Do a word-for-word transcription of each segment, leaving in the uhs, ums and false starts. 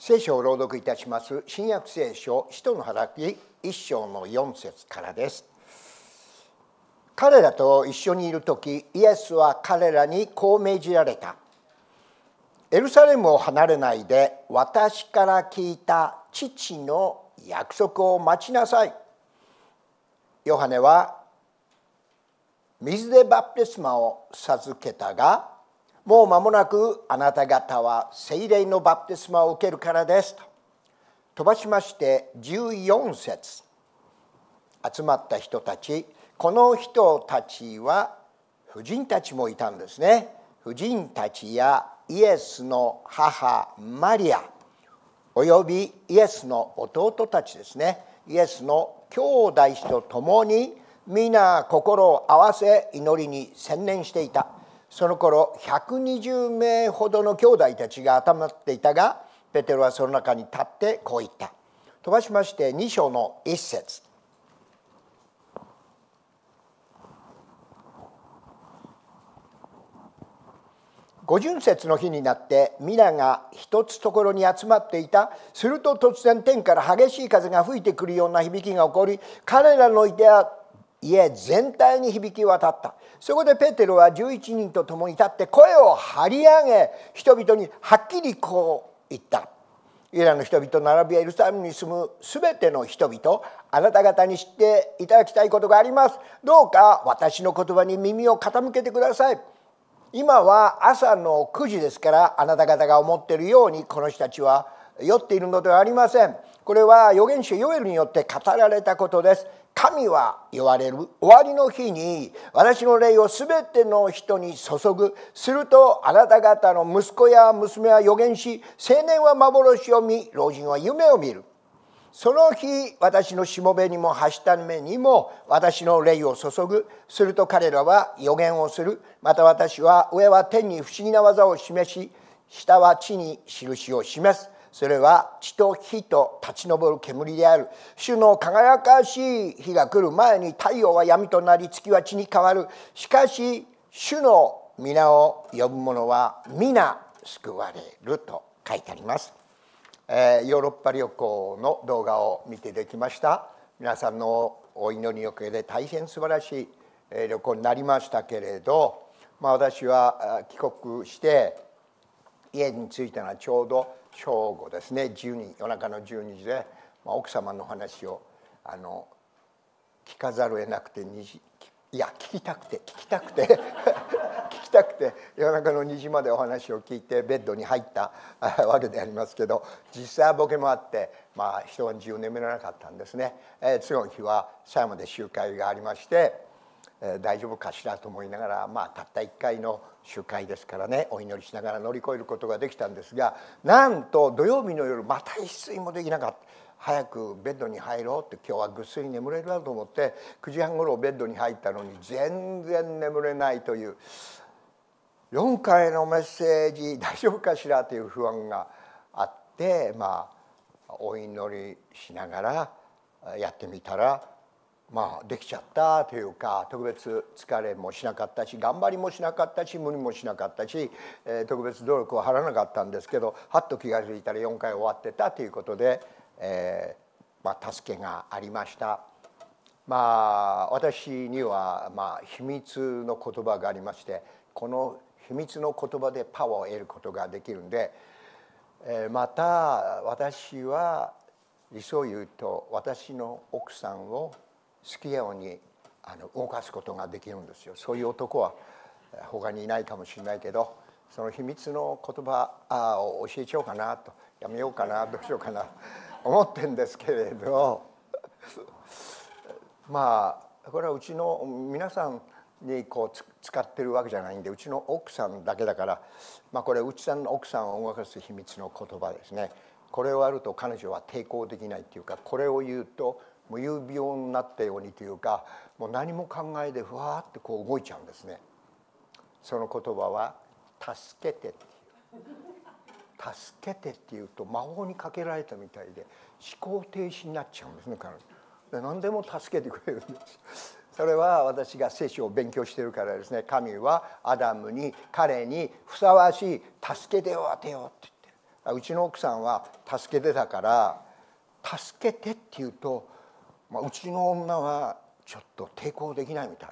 聖書を朗読いたします新約聖書使徒の働き一章の四節からです。彼らと一緒にいるとき、イエスは彼らにこう命じられた。エルサレムを離れないで、私から聞いた父の約束を待ちなさい。ヨハネは水でバプテスマを授けたが、もう間もなくあなた方は聖霊のバプテスマを受けるからですと。飛ばしましてじゅうよん節。集まった人たち、この人たちは婦人たちもいたんですね。婦人たちやイエスの母マリアおよびイエスの弟たちですね。イエスの兄弟と共に皆心を合わせ祈りに専念していた。その頃ひゃくにじゅうめいほどの兄弟たちが集まっていたが、ペテロはその中に立ってこう言った。飛ばしましてに章のいち節。五巡節の日になって皆が一つところに集まっていた。すると突然天から激しい風が吹いてくるような響きが起こり、彼らの家全体に響き渡った。そこでペテロはじゅういちにんと共に立って声を張り上げ、人々にはっきりこう言った。ユダの人々並びエルサレムに住むすべての人々、あなた方に知っていただきたいことがあります。どうか私の言葉に耳を傾けてください。今は朝のくじですから、あなた方が思っているようにこの人たちは酔っているのではありません。これは預言者ヨエルによって語られたことです。神は言われる。終わりの日に私の霊をすべての人に注ぐ。するとあなた方の息子や娘は預言し、青年は幻を見、老人は夢を見る。その日私のしもべにもはしためにも私の霊を注ぐ。すると彼らは預言をする。また私は上は天に不思議な技を示し、下は地に印を示す。それは地と火と立ち上る煙である。主の輝かしい日が来る前に太陽は闇となり、月は血に変わる。しかし主の皆を呼ぶ者は皆救われると書いてあります。えー、ヨーロッパ旅行の動画を見てできました。皆さんのお祈りのおかげで大変素晴らしい旅行になりましたけれど、まあ、私は帰国して家に着いたのはちょうど正午ですね。じゅうに夜中のじゅうにじで、まあ、奥様の話をあの聞かざるを得なくてにじいや聞きたくて聞きたくて聞きたくて夜中のにじまでお話を聞いてベッドに入ったわけでありますけど、実際はボケもあって、まあ、一晩中眠れなかったんですね。えー、次の日は狭山で集会がありまして、えー、大丈夫かしらと思いながら、まあ、たったいっかいの集会ですからね、お祈りしながら乗り越えることができたんですが、なんと土曜日の夜また一睡もできなかった。早くベッドに入ろうって、今日はぐっすり眠れるなと思ってくじはんごろベッドに入ったのに全然眠れないという、よんかいのメッセージ大丈夫かしらという不安があって、まあお祈りしながらやってみたら、まあできちゃったというか、特別疲れもしなかったし、頑張りもしなかったし、無理もしなかったし、えー、特別努力を張らなかったんですけど、はっと気が付いたらよんかい終わってたということで、えーまあ、助けがありました。まあ私にはまあ秘密の言葉がありまして、この秘密の言葉でパワーを得ることができるんで、えー、また私は理想を言うと私の奥さんを好きようにあの動かすことができるんですよ。そういう男は他にいないかもしれないけど、その秘密の言葉を教えちゃおうかなと、やめようかな、どうしようかな思ってるんですけれどまあこれはうちの皆さんにこう使ってるわけじゃないんで、うちの奥さんだけだから、まあ、これうちさんの奥さんを動かす秘密の言葉ですね。これをやると彼女は抵抗できないっていうか、これを言うともう有病になったようにというか、もう何も考えでふわーってこう動いちゃうんですね。その言葉は助けてっていう。助けてっていうと魔法にかけられたみたいで思考停止になっちゃうんですね、彼女で。何でも助けてくれるんです。それは私が聖書を勉強しているからですね。神はアダムに彼にふさわしい助け手を当てようって言ってる。 うちの奥さんは助けてたから助けてって言うと、まあ、うちの女はちょっと抵抗できないみたい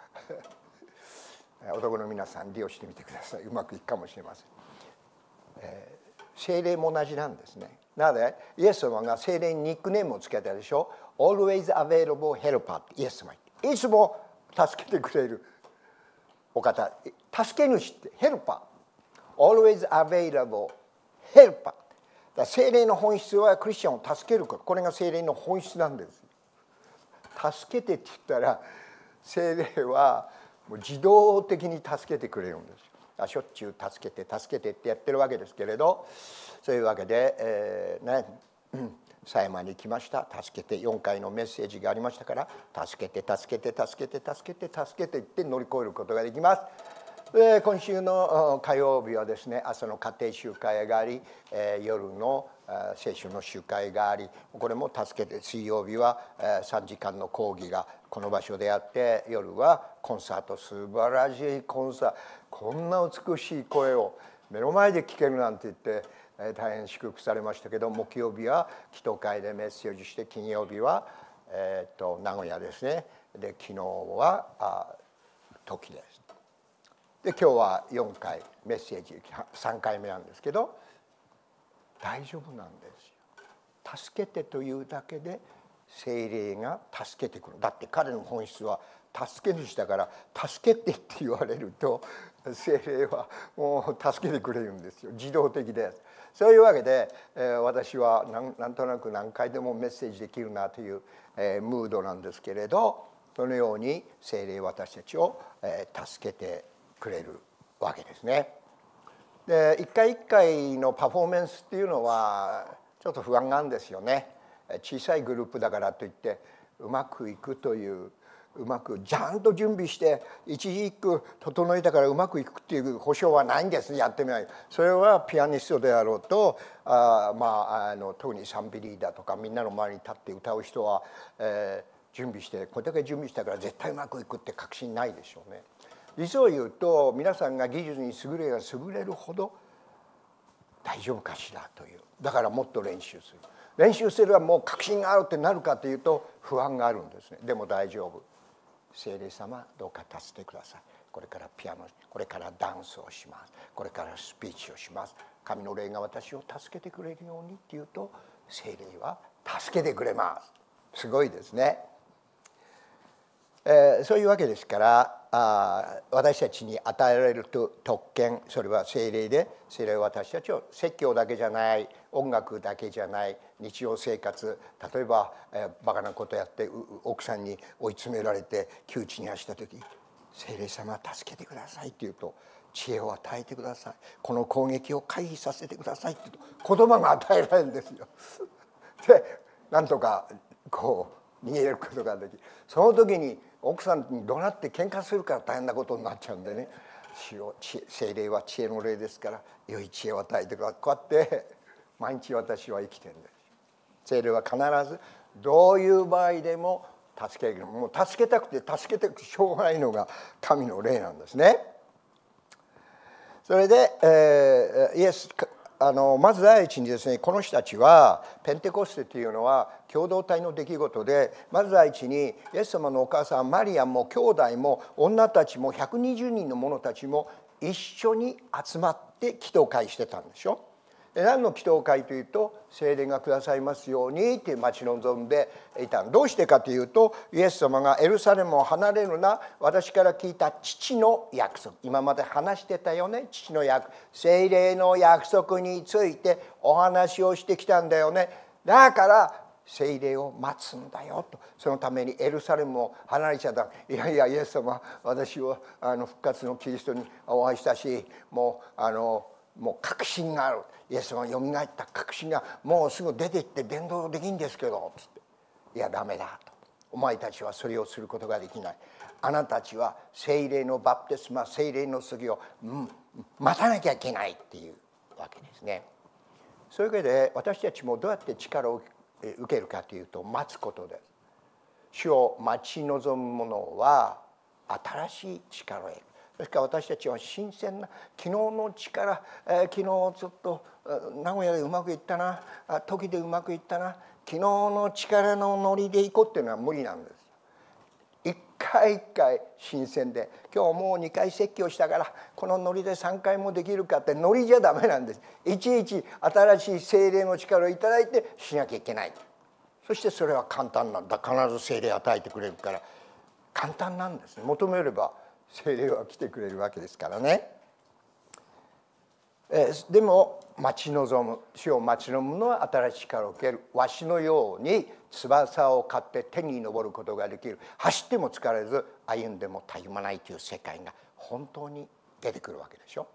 男の皆さん利用してみてください。うまくいくかもしれません。えー、聖霊も同じなんですね。なのでイエス様が聖霊にニックネームをつけたでしょ。 Always available helper ってイエス様言って、いつも助けてくれるお方、助け主ってヘルパー、 Always available helper。 だ聖霊の本質はクリスチャンを助けること。これが聖霊の本質なんです。助けてって言ったら聖霊はもう自動的に助けてくれるんですよ。しょっちゅう助けて助けてってやってるわけですけれど、そういうわけで、えー、ね狭山に来ました。助けて、よんかいのメッセージがありましたから、助けて助けて助けて助けて助けていって乗り越えることができます。で今週の火曜日はですね、朝の家庭集会があり、えー、夜の聖書の集会があり、これも助けて、水曜日はさんじかんの講義がこの場所であって、夜はコンサート、素晴らしいコンサート、こんな美しい声を目の前で聞けるなんて言って大変祝福されましたけど、木曜日は祈祷会でメッセージして、金曜日は、えー、と名古屋ですね。で昨日はあ時です。で今日はよんかいメッセージさんかいめなんですけど、大丈夫なんですよ。助けてというだけで聖霊が助けてくる。だって彼の本質は助け主だから、助けてって言われると聖霊はもう助けてくれるんですよ。自動的です。そういうわけで、えー、私はな ん, なんとなく何回でもメッセージできるなという、えー、ムードなんですけれど、そのように聖霊私たちを、えー、助けてくれるわけですね。で一回一回のパフォーマンスっていうのはちょっと不安なんですよね。小さいグループだからといってうまくいくという、うまくちゃんと準備して一字一句整えたからうまくいくっていう保証はないんです。やってみない。それはピアニストであろうと、あまああの特に賛美リーダーとかみんなの前に立って歌う人は、えー、準備してこれだけ準備したから絶対うまくいくって確信ないでしょうね。実を言うと皆さんが技術に優れれば優れるほど大丈夫かしらという。だからもっと練習する。練習すればもう確信があるってなるかというと不安があるんですね。でも大丈夫。聖霊様どうか助けてください。これからピアノ、これからダンスをします。これからスピーチをします。神の霊が私を助けてくれるようにっていうと聖霊は助けてくれます。すごいですね。えー、そういうわけですからあ私たちに与えられる特権、それは聖霊で、聖霊は私たちを説教だけじゃない、音楽だけじゃない、日常生活、例えば、えー、バカなことやって奥さんに追い詰められて窮地に走った時、聖霊様助けてくださいって言うと、知恵を与えてください、この攻撃を回避させてくださいって言うと言葉が与えられるんですよ。でなんとかこう逃げることができる。その時に奥さんに怒鳴って喧嘩するから大変なことになっちゃうんでね、聖霊は知恵の霊ですから良い知恵を与えてください。こうやって毎日私は生きてるんです。聖霊は必ずどういう場合でも助ける。もう助けたくて助けてしょうがないのが神の霊なんですね。それで、えー、イエスあのまず第一にですね、この人たちはペンテコステというのは共同体の出来事で、まず第一にイエス様のお母さんマリアも兄弟も女たちもひゃくにじゅうにんの者たちも一緒に集まって祈祷会してたんでしょ。何の祈祷会というと、聖霊がくださいますようにって待ち望んでいた。どうしてかというと、イエス様がエルサレムを離れるな、私から聞いた父の約束、今まで話してたよね、父の約束、聖霊の約束についてお話をしてきたんだよね。だから聖霊を待つんだよと。そのためにエルサレムを離れちゃった。いやいやイエス様、私はあの復活のキリストにお会いしたし、もうあのもう確信がある。イエス様がよみがえった確信が、もうすぐ出て行って伝道できるんですけどつって、いやダメだと。お前たちはそれをすることができない。あなたたちは聖霊のバプテスマ、聖霊の次を、うん、待たなきゃいけないっていうわけですね。そういうわけで私たちもどうやって力を受けるかというと、待つことです。主を待ち望む者は新しい力を得る。 ですから私たちは新鮮な昨日の力、えー、昨日ちょっと名古屋でうまくいったな、時でうまくいったな、昨日の力のノリでいこうっていうのは無理なんです。一回一回新鮮で、今日もうにかい説教したからこのノリでさんかいもできるかってノリじゃダメなんです。いちいち新しい聖霊の力をいただいてしなきゃいけない。そしてそれは簡単なんだ。必ず聖霊与えてくれるから簡単なんですね。求めれば聖霊は来てくれるわけですからね。えでも待ち望む、主を待ち望むのは新しい力を受ける。わしのように翼を買って天に昇ることができる。走っても疲れず歩んでもたゆまないという世界が本当に出てくるわけでしょ。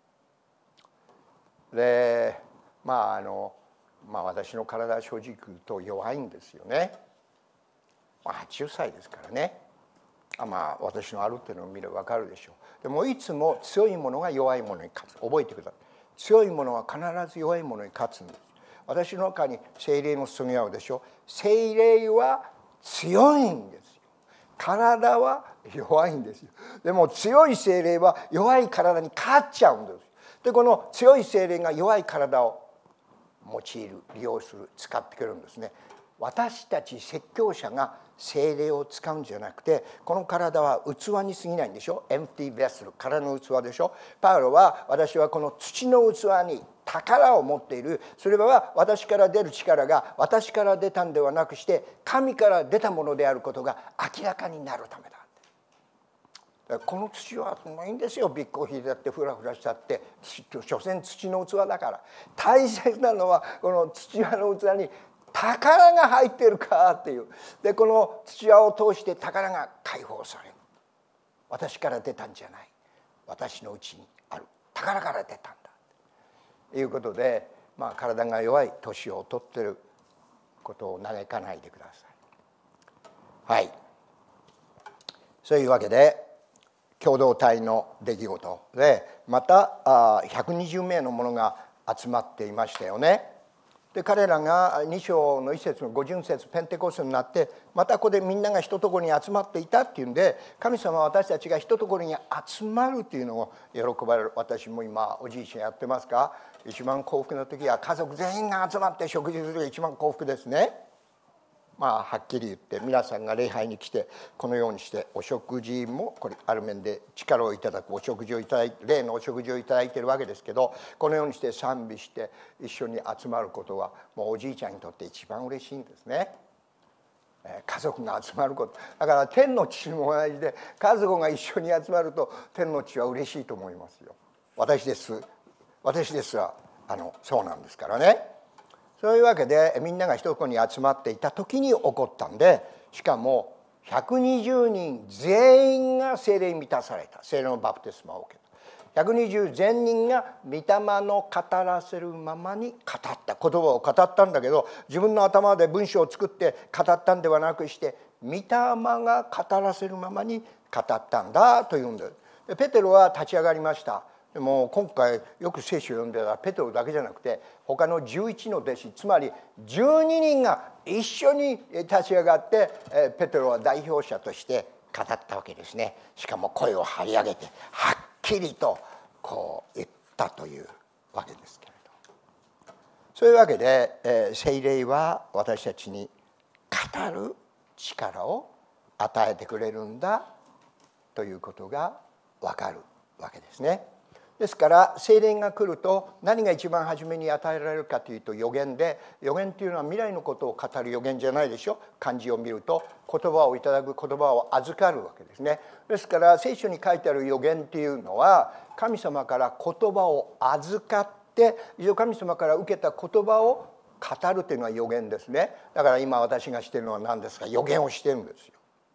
でまああのまあ私の体は正直言うと弱いんですよね。まあ、はちじゅっさいですからね。まあ私のあるっていうのを見れば分かるでしょう。でもいつも強いものが弱いものに勝つ。覚えてください。強いものは必ず弱いものに勝つんです。私の中に聖霊の注ぎ合うでしょ。聖霊は強いんですよ。体は弱いんですよ。でも強い聖霊は弱い体に勝っちゃうんです。でこの強い聖霊が弱い体を用いる、利用する、使ってくるんですね。私たち説教者が聖霊を使うんじゃなくて、この体は器に過ぎないんでしょ。エンプティーベッスル、空の器でしょ。パウロは私はこの土の器に宝を持っている。それは私から出る力が私から出たんではなくして神から出たものであることが明らかになるためだ。この土はないんですよ。ビッコーヒーだってフラフラしちゃって所詮土の器だから。大切なのはこの土の器に宝が入ってるかっていう。でこの土屋を通して宝が解放される。私から出たんじゃない、私のうちにある宝から出たんだということで、まあ、体が弱い、年を取ってることを嘆かないでください。はい、そういうわけで共同体の出来事でまたひゃくにじゅうめいの者が集まっていましたよね。で彼らがに章のいっ節のごじゅっ節ペンテコステになってまたここでみんなが一ところに集まっていたっていうんで、神様は私たちが一ところに集まるっていうのを喜ばれる。私も今おじいちゃんやってますか。一番幸福な時は家族全員が集まって食事するのが一番幸福ですね。まあはっきり言って皆さんが礼拝に来てこのようにしてお食事もこれある面で力をいただくお食事をいただいて、例のお食事をいただいているわけですけど、このようにして賛美して一緒に集まることはもうおじいちゃんにとって一番嬉しいんですね。家族が集まることだから天の父も同じで、家族が一緒に集まると天の父は嬉しいと思いますよ。私です私ですらあのそうなんですからね。そういうわけでみんなが一ところに集まっていた時に起こったんで、しかもひゃくにじゅうにん全員が聖霊に満たされた。聖霊のバプテスマを受けた。ひゃくにじゅう全人が御霊の語らせるままに語った。言葉を語ったんだけど自分の頭で文章を作って語ったんではなくして御霊が語らせるままに語ったんだというんです。でペテロは立ち上がりました。でも今回よく聖書を読んでたらペテロだけじゃなくて他のじゅういちの弟子、つまりじゅうににんが一緒に立ち上がってペテロは代表者として語ったわけですね。しかも声を張り上げてはっきりとこう言ったというわけですけれど、そういうわけで聖霊は私たちに語る力を与えてくれるんだということが分かるわけですね。ですから聖霊が来ると何が一番初めに与えられるかというと預言で、預言というのは未来のことを語る預言じゃないでしょ。漢字を見ると言葉をいただく、言葉を預かるわけですね。ですから聖書に書いてある預言っていうのは神様から言葉を預かって一度神様から受けた言葉を語るというのは預言ですね。だから今私がしているのは何ですか、預言をしてるんですよ。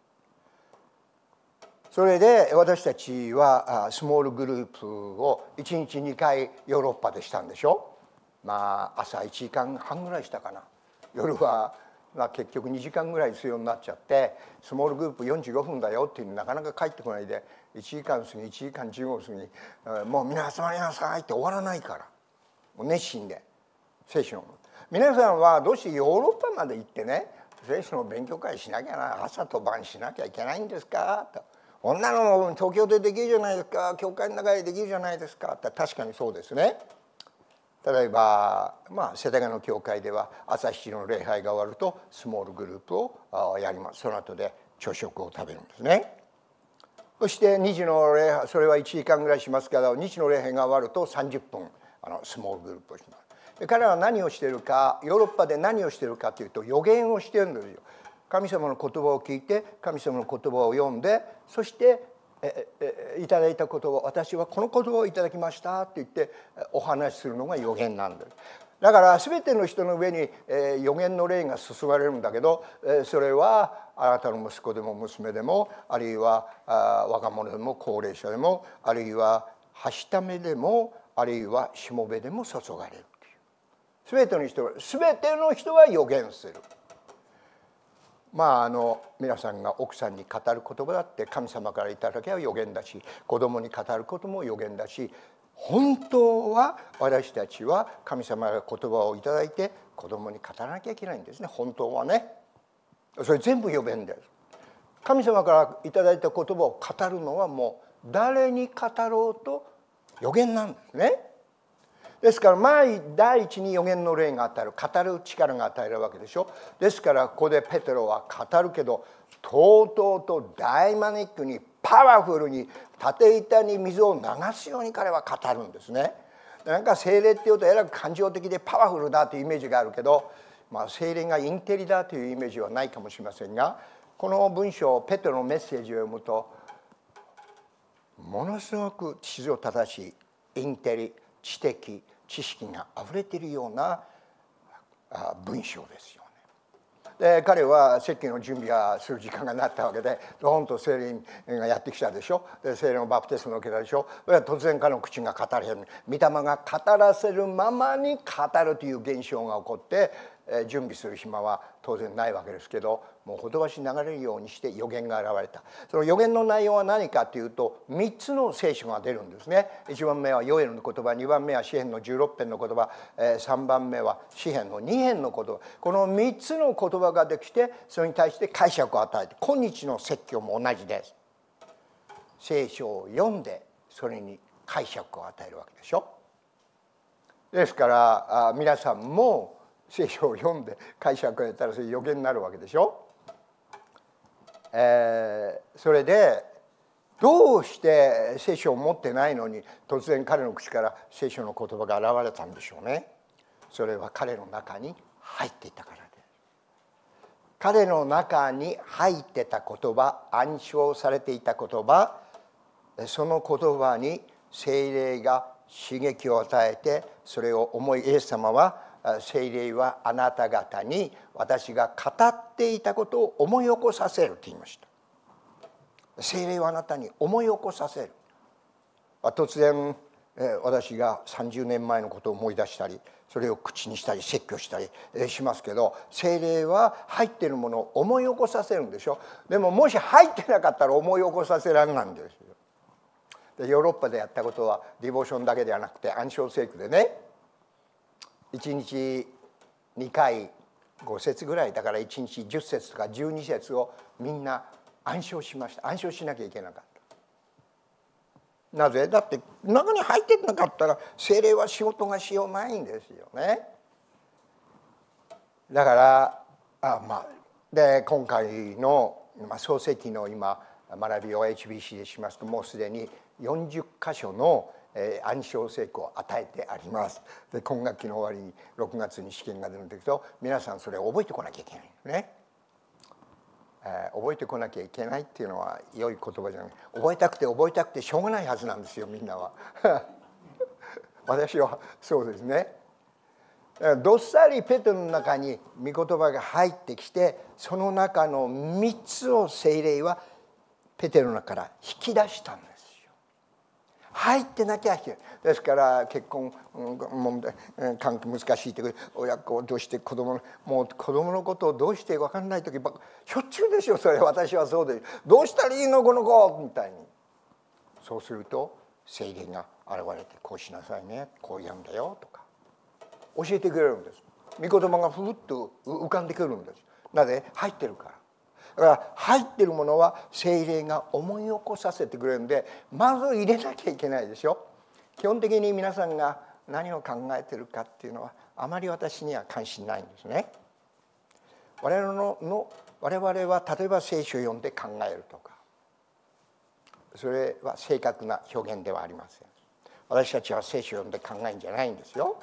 それで私たちはスモールグループをいちにちにかいヨーロッパでしたんでしょ。まあ朝いちじかんはんぐらいしたかな。夜はまあ結局にじかんぐらい必要になっちゃって、スモールグループよんじゅうごふんだよっていうのなかなか帰ってこないでいちじかん過ぎいちじかんじゅうごふん過ぎもう皆集まりなさいって終わらないから、もう熱心で聖書の皆さんはどうしてヨーロッパまで行ってね聖書の勉強会しなきゃな、朝と晩しなきゃいけないんですかと。 こんなの東京でできるじゃないですか、教会の中でできるじゃないですかって確かにそうですね。例えば、まあ、世田谷の教会では朝しちの礼拝が終わるとスモールグループをやります。その後で朝食を食べるんですね。そしてにじの礼拝、それはいちじかんぐらいしますけど、にじの礼拝が終わるとさんじゅっぷんあのスモールグループをします。で彼らは何をしているか、ヨーロッパで何をしているかというと予言をしているんですよ。神様の言葉を聞いて、神様の言葉を読んで、そしてええいただいた言葉、私はこの言葉をいただきましたって言ってお話しするのが予言なんです。だから全ての人の上に、えー、予言の霊が注がれるんだけど、えー、それはあなたの息子でも娘でも、あるいはあ若者でも高齢者でも、あるいははしためでも、あるいはしもべでも注がれるという。全ての人、全ての人が予言する。まああの皆さんが奥さんに語る言葉だって神様からいただけば予言だし、子供に語ることも予言だし、本当は私たちは神様から言葉をいただいて子供に語らなきゃいけないんですね。本当はね、それ全部予言です。神様からいただいた言葉を語るのはもう誰に語ろうと予言なんですね。ですから前第一に予言の霊が与える、語る力が与えるわけでしょ。ですからここでペテロは語るけど、とうとうとダイナミックにパワフルに縦板に水を流すように彼は語るんですね。なんか聖霊っていうとえらく感情的でパワフルだというイメージがあるけど、まあ、聖霊がインテリだというイメージはないかもしれませんが、この文章ペテロのメッセージを読むとものすごく秩序正しいインテリ、知的、知識があふれているような文章ですよね。で彼は説教の準備がする時間がなったわけで、ドーンと聖霊がやってきたでしょ。で聖霊のバプテスマを受けたでしょ。突然彼の口が語れる、御霊が語らせるままに語るという現象が起こって、準備する暇は当然ないわけですけど、もうほとばし流れるようにして予言が現れた。その予言の内容は何かというと、みっつの聖書が出るんですね。いちばんめはヨエルの言葉、にばんめは詩編のじゅうろく編の言葉、さんばんめは詩編のに編の言葉、このみっつの言葉ができて、それに対して解釈を与えて、今日の説教も同じです。聖書を読んでそれに解釈を与えるわけでしょ。ですから皆さんも聖書を読んで解釈をやったらそれ予言になるわけでしょ。えー、それでどうして聖書を持ってないのに突然彼の口から聖書の言葉が現れたんでしょうね。それは彼の中に入っていたからです。彼の中に入ってた言葉、暗唱されていた言葉、その言葉に聖霊が刺激を与えて、それを思い、イエス様は聖霊はあなた方に私が語っていたことを思い起こさせると言いました。聖霊はあなたに思い起こさせる。突然私がさんじゅうねんまえのことを思い出したり、それを口にしたり説教したりしますけど、聖霊は入っているものを思い起こさせるんでしょ。でももし入ってなかったら思い起こさせられないんですよ。でヨーロッパでやったことはディボーションだけではなくて暗唱聖句でね、いちにちにかいご節ぐらいだからいちにちじゅっ節とかじゅうに節をみんな暗唱しました。暗唱しなきゃいけなかった。なぜ？だって中に入ってなかったら聖霊は仕事がしようないんですよね。だからあまあで今回の、まあ、創世記の今学びを エイチビーシー でしますと、もうすでによんじゅっかしょのえー、暗唱聖句を与えてあります。で今学期の終わりにろくがつに試験が出るんだけど、皆さんそれを覚えてこなきゃいけないんですね。えー、覚えてこなきゃいけないっていうのは良い言葉じゃない。覚えたくて覚えたくてしょうがないはずなんですよ、みんなは。私はそうですね。どっさりペテロの中に御言葉が入ってきて、その中のみっつを聖霊はペテロの中から引き出したんです。入ってなきゃいけない。ですから結婚問題関係難しいという親子をどうして子供のもう子供のことをどうして分かんない時ばっかしょっちゅうですよ。それ私はそうです。どうしたらいいのこの子みたいに。そうすると聖霊が現れて、こうしなさいね、こうやんだよとか教えてくれるんです。御言葉がふっと浮かんでくるんです。なぜ？入ってるから。 だから入ってるものは聖霊が思い起こさせてくれるんで、まず入れなきゃいけないでしょ。基本的に皆さんが何を考えてるかっていうのはあまり私には関心ないんですね。我々のの我々は例えば聖書を読んで考えるとか、それは正確な表現ではありません。私たちは聖書を読んで考えるんじゃないんですよ。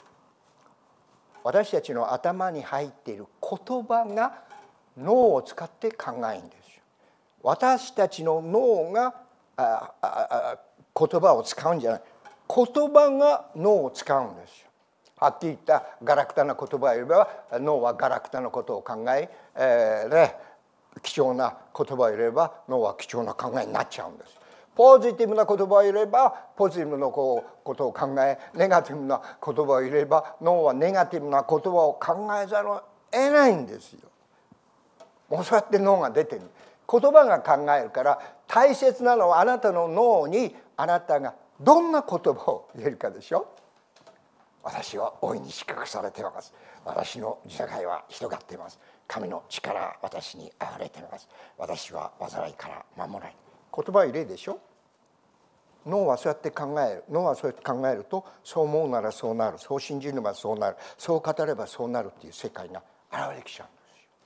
私たちの頭に入っている言葉が脳を使って考えるんですよ。私たちの脳がああ言葉を使うんじゃない、言葉が脳を使うんですよ。はっきり言ったガラクタな言葉を言えば脳はガラクタなことを考え、えーね、貴重な言葉を言えば脳は貴重な考えになっちゃうんです。ポジティブな言葉を言えばポジティブなことを考え、ネガティブな言葉を言えば脳はネガティブな言葉を考えざるを得ないんですよ。もうそうやって脳が出てる。言葉が考えるから、大切なのはあなたの脳にあなたがどんな言葉を言えるかでしょ。私は大いに祝福されています。私の社会は広がっています。神の力は私にあふれています。私は災いから守られる。言葉を入れるでしょ。脳はそうやって考える。脳はそうやって考えると、そう思うならそうなる、そう信じればそうなる、そう語ればそうなるっていう世界が現れてきちゃうんですよ。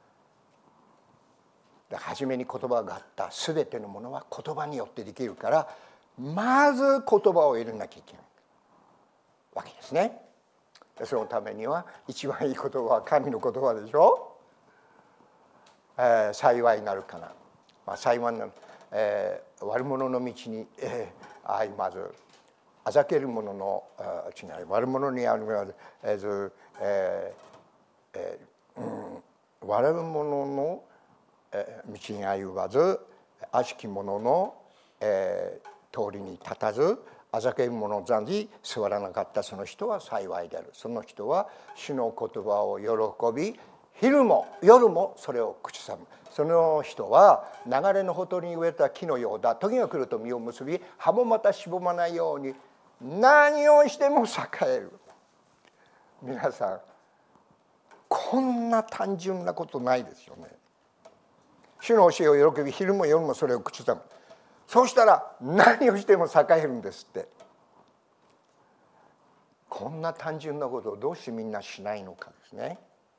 だから初めに言葉があった全てのものは言葉によってできるから、まず言葉を入れなきゃいけないわけですね。そのためには一番いい言葉は神の言葉でしょ。えー、幸いなるかな、まあ、幸いなる、えー、悪者の道に、えー、歩まず、あざける者の違い、悪者に歩まず、えーえーえーうん、悪者の道に歩まず、悪しき者の、えー、通りに立たず、あざける者の座に座らなかったその人は幸いである。その人は主の言葉を喜び、昼も夜もそれを口ずさむ。その人は流れのほとりに植えた木のようだ。時が来ると実を結び、葉もまたしぼまないように何をしても栄える。皆さん、こんな単純なことないですよね。主の教えを喜び、昼も夜もそれを口ずさむ。そうしたら何をしても栄えるんですって。こんな単純なことをどうしてみんなしないのかですね。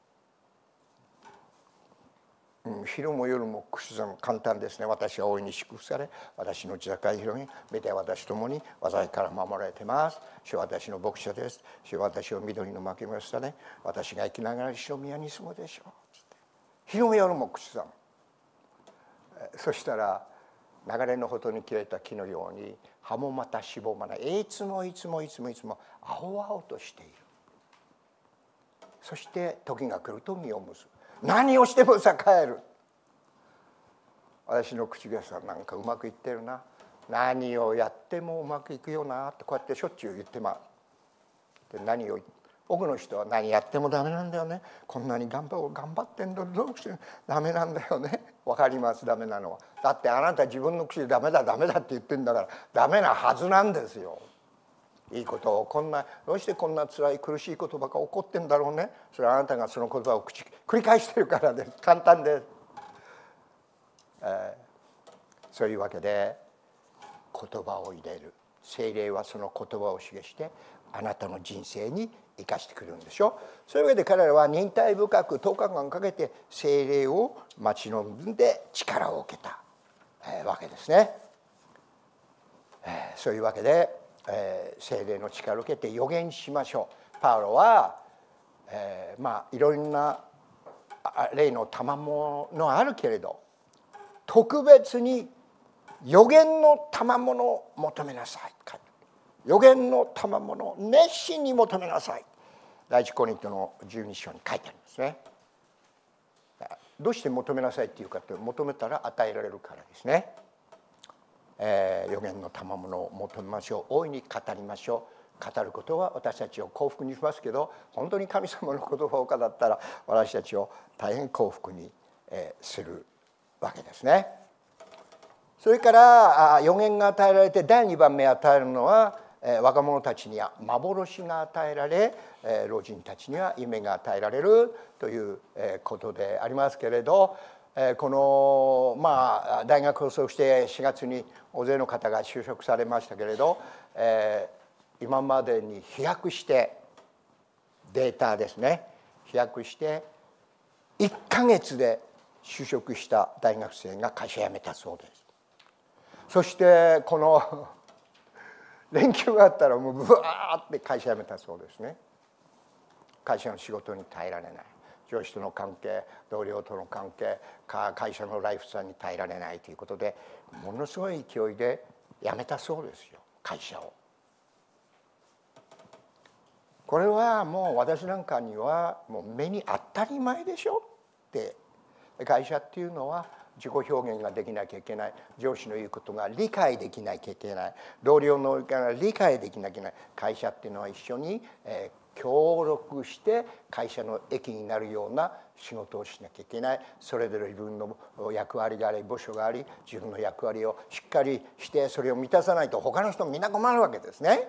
うん、昼も夜も口ずさむ、簡単ですね。私は大いに祝福され、私の地境広げ、めで私ともに災いから守られています。主は私の牧者です。主は私を緑の牧場にされ、私が生きながら主の宮に住むでしょう。昼も夜も口ずさむ。そしたら流れのほとりに切れた木のように葉もまたしぼまない。いつもいつもいつもいつも青々としている。そして時が来ると実を結ぶ。何をしても栄える。私の口がさ、なんかうまくいってるな、何をやってもうまくいくよなってこうやってしょっちゅう言ってます。で、何を多くの人は何やってもダメなんだよね、こんなに頑張頑張ってんのどうしてダメなんだよね。わかります、ダメなのは。だってあなた自分の口でダメだダメだって言ってんだからダメなはずなんですよ。いいことをこんな、どうしてこんな辛い苦しいことばか起こってんだろうね。それはあなたがその言葉を口繰り返してるからです。簡単です、えー、そういうわけで言葉を入れる。聖霊はその言葉を示してあなたの人生に生かしてくるんでしょ。そういうわけで彼らは忍耐深くとおかかんかけて聖霊を待ち望んで力を受けた、えー、わけですね、えー、そういうわけでえー、聖霊の力を受けて預言しましょう。パウロは、えー、まあいろんな霊の賜物あるけれど、特別に預言の賜物を求めなさい。預言の賜物を熱心に求めなさい。第一コリントのじゅうに章に書いてありますね。どうして求めなさいっていうかって、求めたら与えられるからですね。えー、預言の賜物を求めましょう。大いに語りましょう。語ることは私たちを幸福にしますけど、本当に神様の言葉を語ったら私たちを大変幸福に、えー、するわけですね。それから預言が与えられてだいにばんめ与えるのは、えー、若者たちには幻が与えられ、えー、老人たちには夢が与えられるということでありますけれど、 このまあ大学を卒してしがつに大勢の方が就職されましたけれど、えー、今までに飛躍してデータですね、飛躍していっかげつで就職した大学生が会社辞めたそうです。そしてこの連休があったらもうブワーって会社辞めたそうですね。会社の仕事に耐えられない、上司との関係、同僚との関係、会社のライフスタイルに耐えられないということで、ものすごい勢いで辞めたそうですよ、会社を。これはもう私なんかにはもう目に当たり前でしょって。会社っていうのは自己表現ができなきゃいけない、上司の言うことが理解できなきゃいけない、同僚の意見が理解できなきゃいけない。会社っていうのは一緒に、えー協力して会社の益になるような仕事をしなきゃいけない。それぞれ自分の役割があり、部署があり、自分の役割をしっかりしてそれを満たさないと他の人もみんな困るわけですね。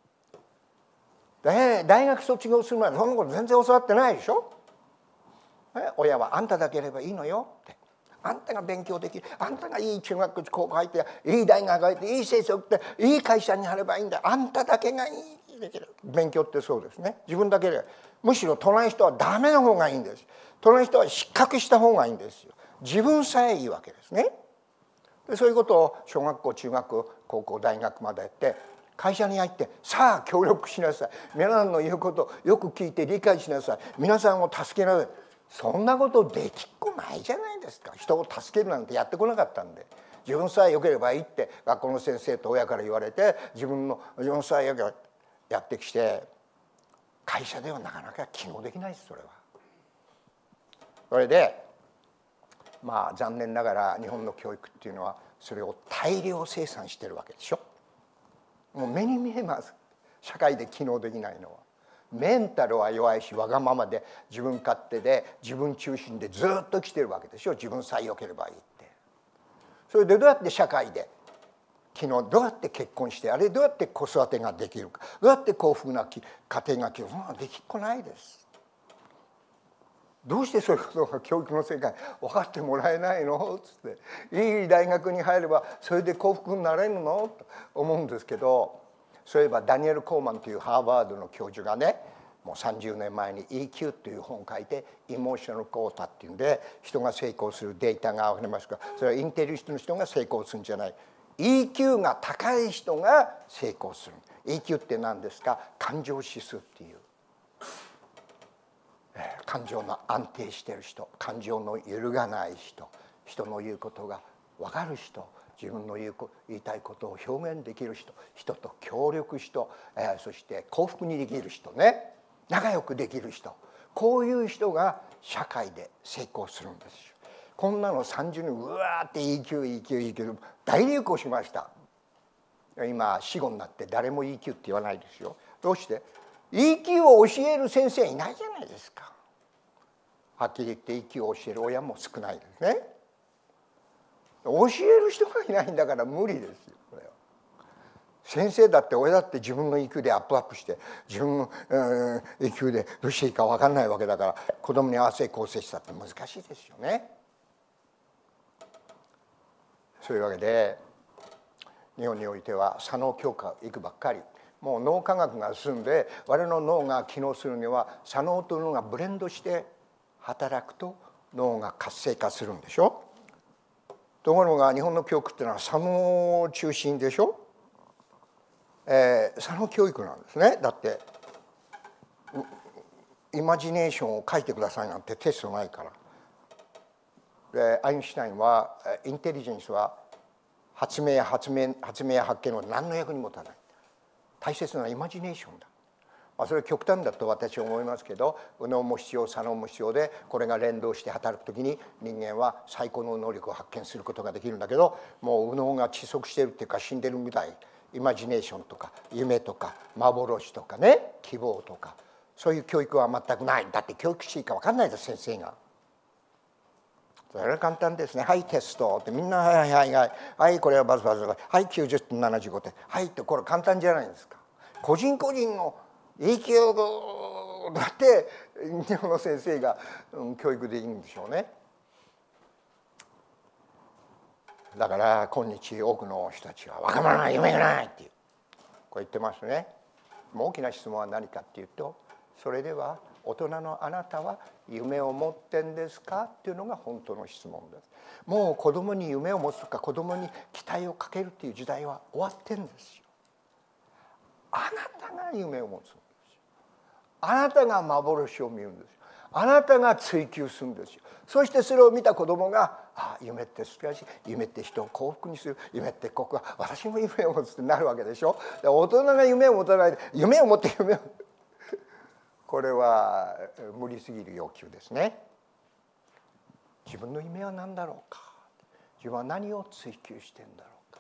で大学卒業するまでそんなこと全然教わってないでしょ。親はあんただけいればいいのよって、あんたが勉強できる、あんたがいい中学高校入っていい大学入っていい成績っていい会社に入ればいいんだ、あんただけがいいできる。勉強ってそうですね。自分だけで、むしろ隣の人はダメな方がいいんです。隣の人は失格した方がいいんですよ。自分さえいいわけですね。でそういうことを小学校中学校高校大学までやって、会社に入ってさあ協力しなさい、皆さんの言うことをよく聞いて理解しなさい、皆さんを助けなさい。そんなことできっこないじゃないですか。人を助けるなんてやってこなかったんで、自分さえ良ければいいって学校の先生と親から言われて、自分の自分さえ良ければやってきて、会社ではなかなか機能できないです。それはそれでまあ残念ながら日本の教育っていうのはそれを大量生産してるわけでしょ。もう目に見えます。社会で機能できないのは。メンタルは弱いし、わがままで自分勝手で自分中心でずっと来てるわけでしょ。自分さえ良ければいいって。それでどうやって社会で昨日どうやって結婚して、あれどうやって子育てができるか、どうやって幸福な家庭ができるか、そんなのできっこないです。どうしてそういうことが教育の世界分かってもらえないのつって、いい大学に入ればそれで幸福になれるのと思うんですけど、そういえばダニエル・コーマンというハーバードの教授がね、もうさんじゅうねんまえに イーキュー という本を書いて、イモーショナルクォータっていうんで人が成功するデータがありますが、それはインテリジェントの人が成功するんじゃない、イーキュー が高い人が成功する。 イーキュー って何ですか。感情指数っていう、感情の安定している人、感情の揺るがない人、人の言うことが分かる人、自分の言う言いたいことを表現できる人、人と協力人、えー、そして幸福にできる人ね、仲良くできる人、こういう人が社会で成功するんですよ。こんなのさんじゅうねんうわーって イーキューイーキューイーキュー 大流行しました。今死後になって誰も イーキュー って言わないですよ。どうして？ イーキュー を教える先生いないじゃないですか。はっきり言って イーキュー を教える親も少ないですね。教える人がいないんだから無理ですよ。これは先生だって親だって自分の イーキュー でアップアップして自分の、えー、イーキュー でどうしていいか分かんないわけだから、子供に合わせ構成したって難しいですよね。そういうわけで日本においては左脳強化いくばっかり。もう脳科学が進んで我々の脳が機能するには左脳と脳がブレンドして働くと脳が活性化するんでしょ。ところが日本の教育っていうのは左脳中心でしょ。えー、左脳教育なんですね。だってイマジネーションを書いてくださいなんてテストないから。でアインシュタインはインテリジェンスは発明や発明発明や発見は何の役にも立たない。大切なイマジネーションだ。まあ、それは極端だと私は思いますけど、右脳も必要左脳も必要で、これが連動して働くときに人間は最高の能力を発見することができるんだけど、もう右脳が窒息しているっていうか死んでるみたい。イマジネーションとか夢とか幻とかね、希望とかそういう教育は全くない。だって教育していいか分かんないです先生が。それは簡単ですね。はいテストってみんなはいはいはいはいこれはバズバズはいきゅうじゅってんななじゅうごてんはいって、これ簡単じゃないですか。個人個人の イーキュー だって日本の先生が、うん、教育でいいんでしょうね。 だから今日多くの人たちは若者は夢がないってこう言ってますね。もう大きな質問は何かっていうと、それでは大人のあなたは夢を持ってんですかっていうのが本当の質問です。もう子供に夢を持つとか子供に期待をかけるっていう時代は終わってるんですよ。あなたが夢を持つんですよ。あなたが幻を見るんですよ。あなたが追求するんですよ。そしてそれを見た子供が「ああ夢って素晴らしい、夢って人を幸福にする、夢ってここは私も夢を持つ」ってなるわけでしょ。大人が夢を持たないで夢を持って夢をこれは無理すぎる要求ですね。自分の夢は何だろうか、自分は何を追求してんだろうか、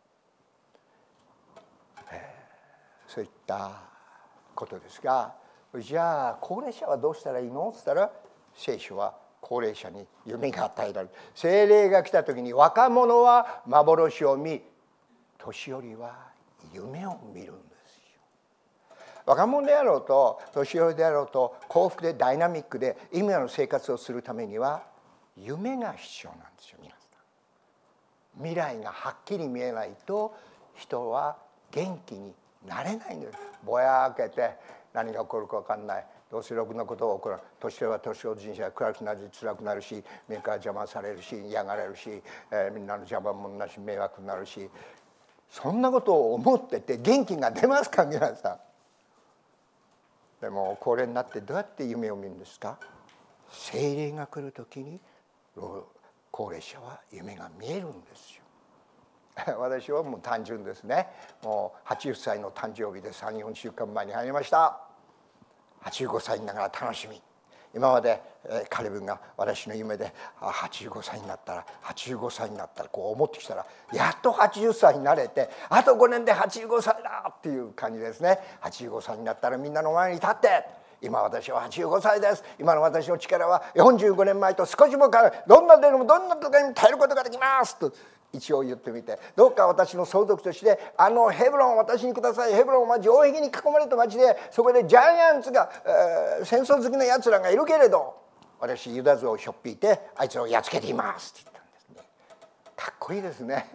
えー、そういったことですが、じゃあ高齢者はどうしたらいいのって言ったら、聖書は高齢者に夢が与えられる。聖霊が来た時に若者は幻を見、年寄りは夢を見るんですよ。若者であろうと年寄りであろうと幸福でダイナミックで意味のある生活をするためには夢が必要なんですよ。皆さん、未来がはっきり見えないと人は元気になれないんです。ぼやけて何が起こるか分かんない、どうせろくなことが起こる、年寄りは年寄り人生は暗くなるし辛くなるし、目から邪魔されるし嫌がられるし、えー、みんなの邪魔もなし迷惑になるし、そんなことを思ってて元気が出ますか皆さん。でも高齢になってどうやって夢を見るんですか。聖霊が来る時に高齢者は夢が見えるんですよ。私はもう単純ですね。もうはちじゅっさいの誕生日でさん、よんしゅうかんまえに入りました。はちじゅうごさいにながら楽しみ。今まで、えー、彼分が私の夢ではちじゅうごさいになったらはちじゅうごさいになったらこう思ってきたら、やっとはちじゅっさいになれて、あとごねんではちじゅうごさいだっていう感じですね。はちじゅうごさいになったらみんなの前に立って、今私ははちじゅうごさいです。今の私の力はよんじゅうごねんまえと少しも変わらない。どんなでもどんな時にも耐えることができますと一応言ってみて、どうか私の相続としてあのヘブロンを私にください。ヘブロンは城壁に囲まれた町で、そこでジャイアンツが、えー、戦争好きなやつらがいるけれど、私ユダ像をひょっぴいてあいつをやっつけていますって言ったんですね。かっこいいですね、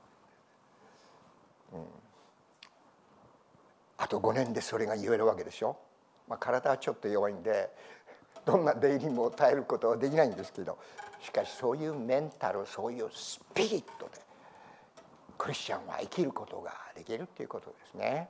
うん、あとごねんでそれが言えるわけでしょ。まあ、体はちょっと弱いんでどんな出入りも耐えることはできないんですけど、しかしそういうメンタル、そういうスピリットでクリスチャンは生きることができるっていうことですね。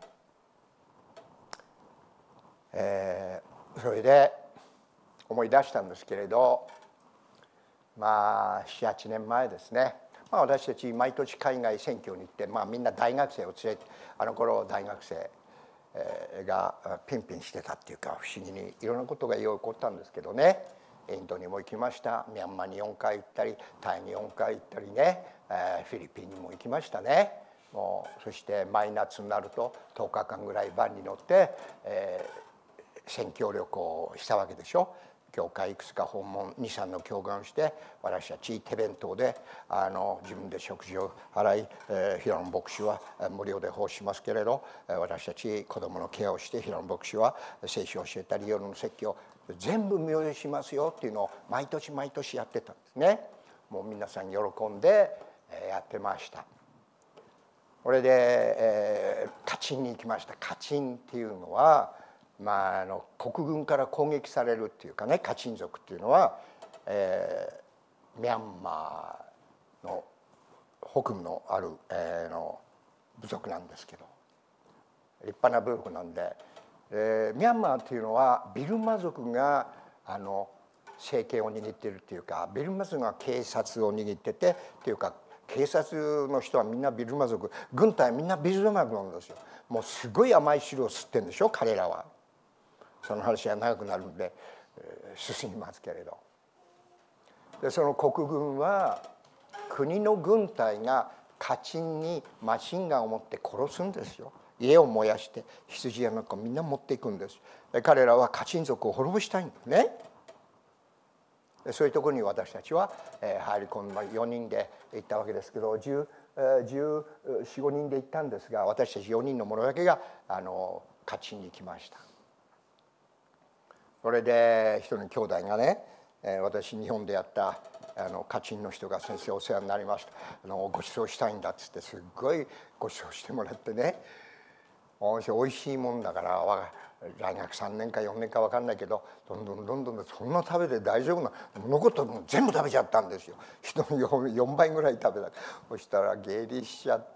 えー、それで思い出したんですけれど、まあなな、はちねんまえですね、まあ、私たち毎年海外選挙に行って、まあ、みんな大学生を連れて、あの頃大学生がピンピンしてたっていうか、不思議にいろんなことがよく起こったんですけどね。インドにも行きました、ミャンマーによんかい行ったり、タイによんかい行ったりね、フィリピンにも行きましたね。もうそして毎夏になるととおかかんぐらいバンに乗って、えー、宣教旅行をしたわけでしょ。教会いくつか訪問に、さんの教会をして、私たち手弁当であの自分で食事を払い、えー、平野牧師は無料で奉仕しますけれど、私たち子どものケアをして、平野牧師は聖書を教えたり夜の説教全部無料でしますよっていうのを毎年毎年やってたんですね。もう皆さん喜んでやってました。これで、えー、カチンに行きました。カチンっていうのは、まあ、あの国軍から攻撃されるっていうかね、カチン族っていうのは、えー、ミャンマーの北部のある、えー、の部族なんですけど、立派な部族なんで、えー、ミャンマーっていうのはビルマ族があの政権を握っているっていうか、ビルマ族が警察を握っててっていうか、警察の人はみんなビルマ族、軍隊みんなビルマ族なんですよ。もうすごい甘い汁を吸ってるんでしょ彼らは。その話は長くなるんで、えー、進みますけれど、でその国軍は国の軍隊がカチンにマシンガンを持って殺すんですよ。家を燃やして羊やなんかみんな持っていくんです。で彼らはカチン族を滅ぼしたいんですね。でそういうところに私たちは、えー、入り込んでよにんで行ったわけですけど、じゅう、じゅうよん、ごにんで行ったんですが、私たちよにんの者だけがあのカチンに来ました。それで一人の兄弟がね、私日本でやったあの家賃の人が「先生お世話になりました、あのご馳走したいんだ」っつってすっごいご馳走してもらってね、おいしいもんだから大学さんねんかよねんか分かんないけど、どんどんどんどんそんな食べて大丈夫な残った分全部食べちゃったんですよ。人のよんばいぐらい食べた。そしたら下痢しちゃって、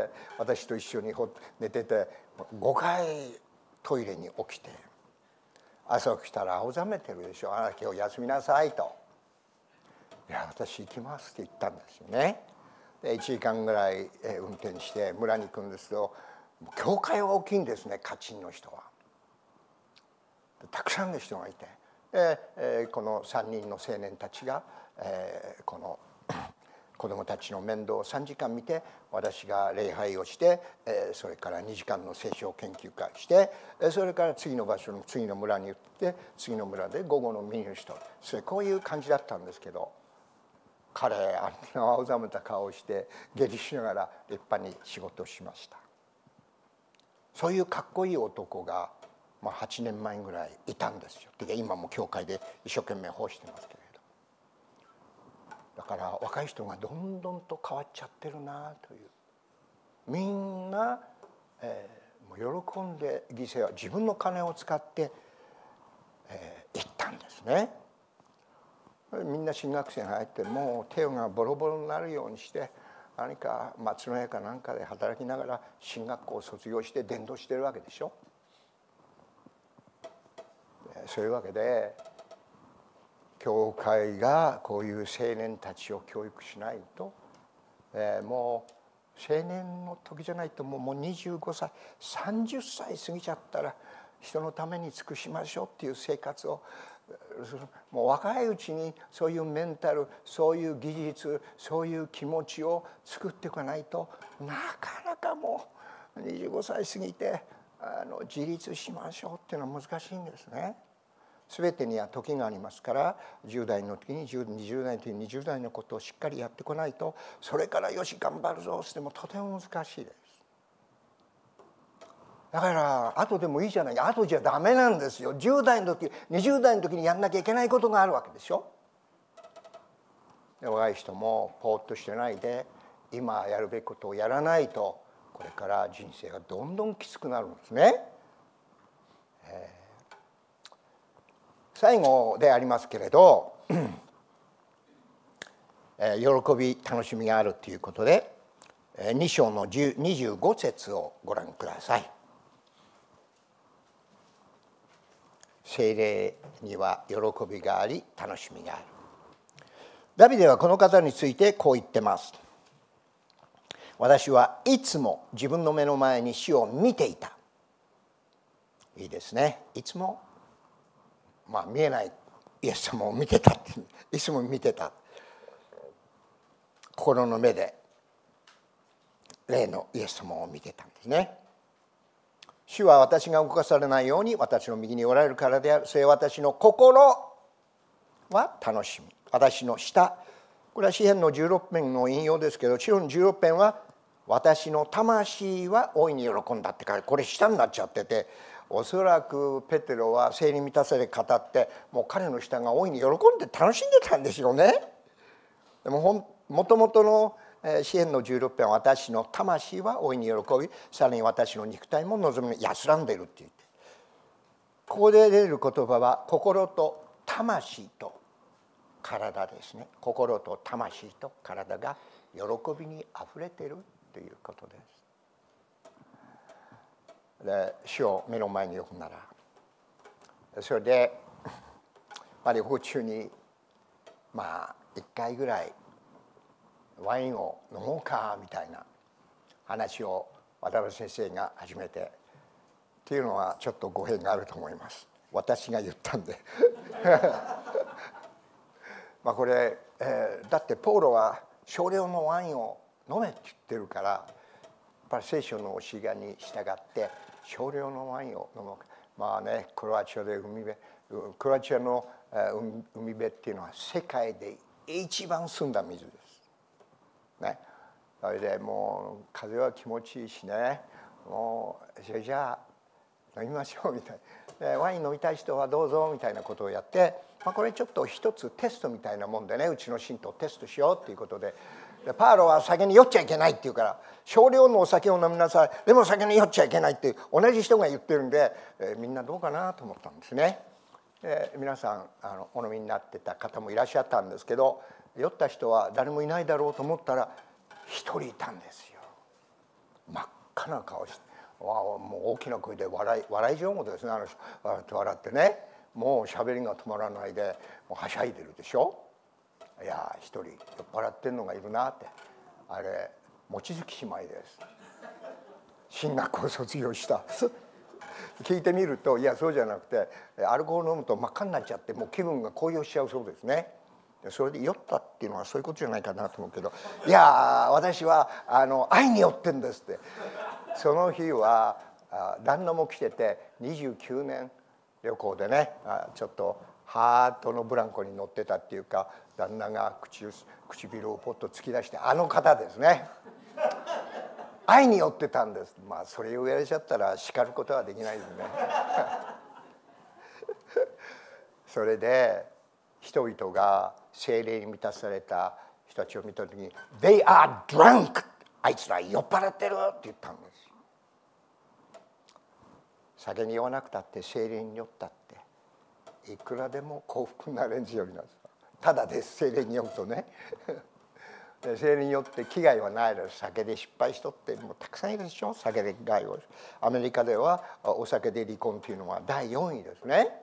私と一緒に寝ててごかいトイレに起きて、朝起きたら青ざめてるでしょ。あら今日休みなさいと。いや私行きますって言ったんですよね。でいちじかんぐらい運転して村に行くんですけど、教会は大きいんですね、カチンの人は。たくさんの人がいて、で、えー、このさんにんの青年たちが、えー、この子どもたちの面倒をさんじかん見て、私が礼拝をして、えー、それからにじかんの聖書研究会して、それから次の場所の次の村に行って次の村で午後のミニスト、それこういう感じだったんですけど、彼あんな青ざめた顔をして下痢しながら立派に仕事をしました。そういうかっこいい男が、まあ、はちねんまえぐらいいたんですよ。で今も教会で一生懸命奉仕してますけれど、だから若い人がどんどんと変わっちゃってるなという。みんな、えー、もう喜んで犠牲は自分の金を使って、えー、行ったんですね。みんな進学生が入ってもう手がボロボロになるようにして、何か松の家かなんかで働きながら進学校を卒業して伝道してるわけでしょ。そういうわけで教会がこういう青年たちを教育しないと、えー、もう青年の時じゃないともうもうにじゅうごさいさんじゅっさい過ぎちゃったら人のために尽くしましょうっていう生活を、もう若いうちにそういうメンタル、そういう技術、そういう気持ちを作っていかないと、なかなかもうにじゅうごさい過ぎてあの自立しましょうっていうのは難しいんですね。全てには時がありますから、じゅう代の時ににじゅう代の時ににじゅう代のことをしっかりやってこないと、それからよし頑張るぞしてもとても難しいです。だから後でもいいじゃない、後じゃダメなんですよ。じゅう代の時にじゅう代の時にやんなきゃいけないことがあるわけでしょ。で若い人もポーッとしてないで今やるべきことをやらないと、これから人生がどんどんきつくなるんですね。えー、最後でありますけれどえー、喜び楽しみがあるということで、に章のにじゅうご節をご覧ください。聖霊には喜びがあり楽しみがある。ダビデはこの方についてこう言ってます。私はいつも自分の目の前に死を見ていた。いいですね。いつも、まあ見えないイエス様を見てたって、いつも見てた。心の目で霊のイエス様を見てたんですね。主は私が動かされないように私の右におられるからである。それは私の心は楽しみ。私の舌、これは詩編のじゅうろく編の引用ですけど、詩編じゅうろく編は私の魂は大いに喜んだって書いて、これ舌になっちゃってて、おそらくペテロは聖霊に満たされ語って、もう彼の舌が大いに喜んで楽しんでたんですよね。でもほんもともとの詩編のじゅうろく編は私の魂は大いに喜び、さらに私の肉体も望みに安らんでいるって言って、ここで出る言葉は心と魂と体ですね。心と魂と体が喜びにあふれているということです。で主を目の前に置くなら、それで、まあ、旅行中にまあいっかいぐらいワインを飲もうかみたいな話を渡辺先生が始めてっていうのはちょっと語弊があると思います。私が言ったんでまあこれ、えー、だってポーロは少量のワインを飲めって言ってるから、やっぱり聖書の教えに従って少量のワインを飲もうか。まあね、クロアチアで海辺、クロアチアの海辺っていうのは世界で一番澄んだ水です。ね、それでもう風は気持ちいいしね、もうそれじゃあ飲みましょうみたいな、ワイン飲みたい人はどうぞみたいなことをやって、 まあ、これちょっと一つテストみたいなもんでね、うちの信徒をテストしようっていうことで、でパウロは酒に酔っちゃいけないって言うから、少量のお酒を飲みなさい、でも酒に酔っちゃいけないって同じ人が言ってるんで、えー、みんなどうかなと思ったんですね。で皆さんあのお飲みになってた方もいらっしゃったんですけど、酔った人は誰もいないだろうと思ったら一人いたんですよ。真っ赤な顔して、わあもう大きな声で笑い笑い上手ですね、あの人。笑って笑ってね、もう喋りが止まらないでもうはしゃいでるでしょ。いや一人酔っ払ってんのがいるなって。あれ望月姉妹です。進学校を卒業した聞いてみると、いやそうじゃなくて、アルコール飲むと真っ赤になっちゃってもう気分が高揚しちゃうそうですね。それで酔ったっていうのはそういうことじゃないかなと思うけど、いや私はあの愛に酔ってんですって。その日は旦那も来てて、にじゅうきゅうねん旅行でね、ちょっとハートのブランコに乗ってたっていうか、旦那が 口, 唇をポッと突き出して、あの方ですね、愛に酔ってたんです。まあそれを言われちゃったら叱ることはできないですねそれで人々が聖霊に満たされた人たちを見た時に「They are drunk」、あいつら酔っ払ってるって言ったんです。酒に酔わなくたって聖霊に酔ったっていくらでも幸福になれるんですよ。ただです、聖霊に酔うとね聖霊によって危害はないです。酒で失敗しとってもうたくさんいるでしょ。酒で害を。アメリカではお酒で離婚というのはだいよんいですね。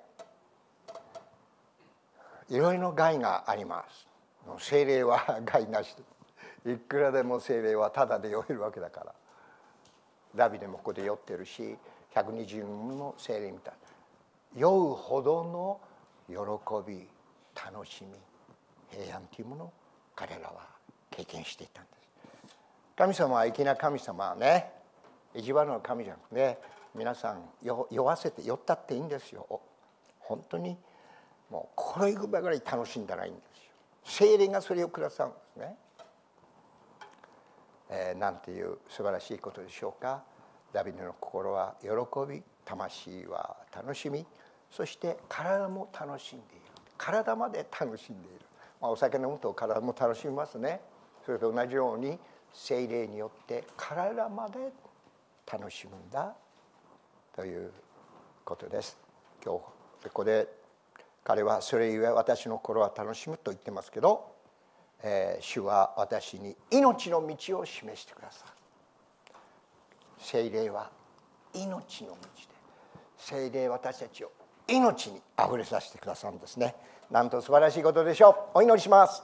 いろいろ害があります。聖霊は害なしで、いくらでも聖霊はただで酔えるわけだから。ダビデもここで酔ってるし、ひゃくにじゅうにんも聖霊みたい。酔うほどの喜び、楽しみ、平安というものを彼らは経験していたんです。神様は粋な神様はね、意地悪の神じゃなくて、ね、皆さん酔わせて酔ったっていいんですよ。本当にもうこれぐらい楽しんだらいいんですよ。聖霊がそれをくださるんですね。えー、なんていう素晴らしいことでしょうか。ダビデの心は喜び、魂は楽しみ、そして体も楽しんでいる。体まで楽しんでいる。まあ、お酒飲むと体も楽しみますね。それと同じように聖霊によって体まで楽しむんだということです。今日ここで彼はそれゆえ私の心は楽しむと言ってますけど、えー、主は私に命の道を示してくださる。聖霊は命の道で、聖霊私たちを命にあふれさせてくださるんですね。なんと素晴らしいことでしょう。お祈りします。